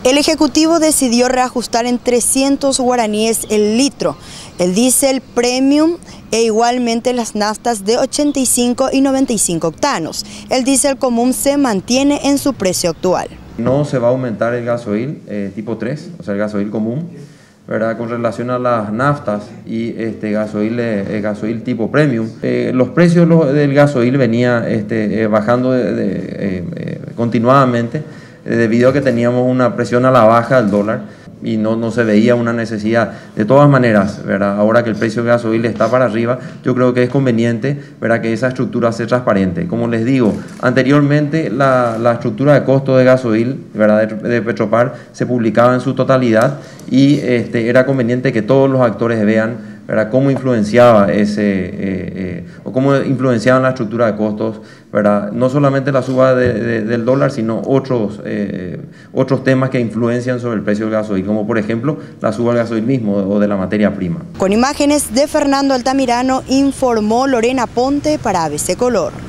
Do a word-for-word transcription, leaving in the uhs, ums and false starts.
El Ejecutivo decidió reajustar en trescientos guaraníes el litro, el diésel premium e igualmente las naftas de ochenta y cinco y noventa y cinco octanos. El diésel común se mantiene en su precio actual. No se va a aumentar el gasoil eh, tipo tres, o sea el gasoil común, ¿verdad? Con relación a las naftas y este gasoil, eh, gasoil tipo premium. Eh, los precios del gasoil venía este, eh, bajando de, de, eh, eh, continuadamente, debido a que teníamos una presión a la baja del dólar y no, no se veía una necesidad. De todas maneras, ¿verdad? Ahora que el precio del gasoil está para arriba, yo creo que es conveniente, ¿verdad?, que esa estructura sea transparente. Como les digo, anteriormente la, la estructura de costo de gasoil, ¿verdad?, de, de Petropar se publicaba en su totalidad y este, era conveniente que todos los actores vean, ¿verdad?, cómo influenciaba ese eh, eh, o cómo influenciaban la estructura de costos, ¿verdad?, no solamente la suba de, de, del dólar, sino otros eh, otros temas que influencian sobre el precio del gasoil, como por ejemplo la suba del gasoil mismo o de la materia prima. Con imágenes de Fernando Altamirano, informó Lorena Ponte para A B C Color.